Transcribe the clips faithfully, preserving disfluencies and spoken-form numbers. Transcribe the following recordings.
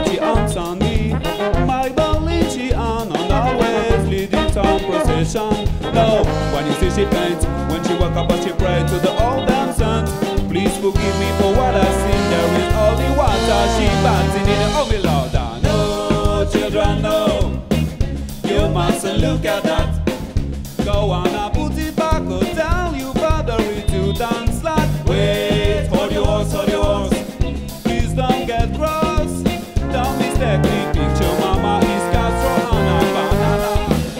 but she answered me. My belief she on and always leading town procession. No, when you see she faint, when she woke up and she prayed to the old damn saint. Please forgive me for what I sin. There is only water she bathing in. Oh me Lord, I know, children, no. You mustn't look at that. Go on and put it back or tell you father it to dance like. Wait, hold your horse, hold your horse. Please don't get cross. Don't mistake me, picture mama is Castro and a banana.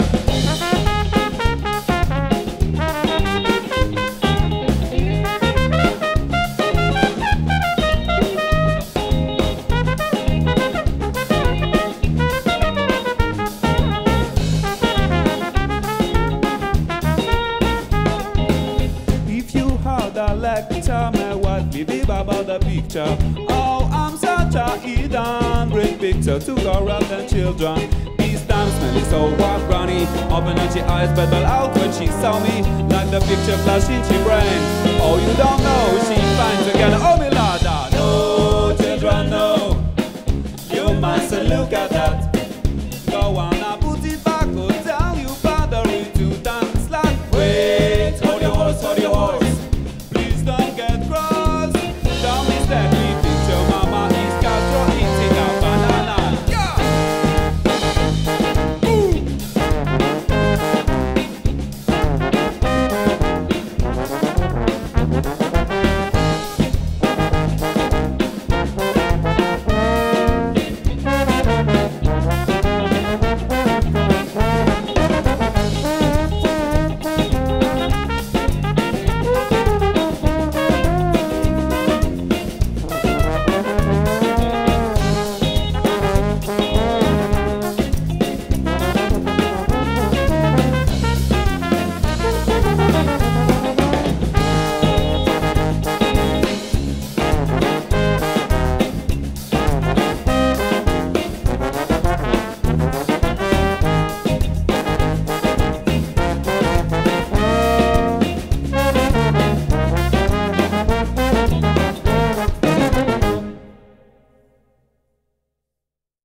Lecture my wife, me babe about the picture. Oh, I'm such a heathen. Great picture to corrupt the children. These times smelling so wild, granny. Open up she eyes, but fell out when she saw me. Like the picture flashing she brain. Oh, you don't know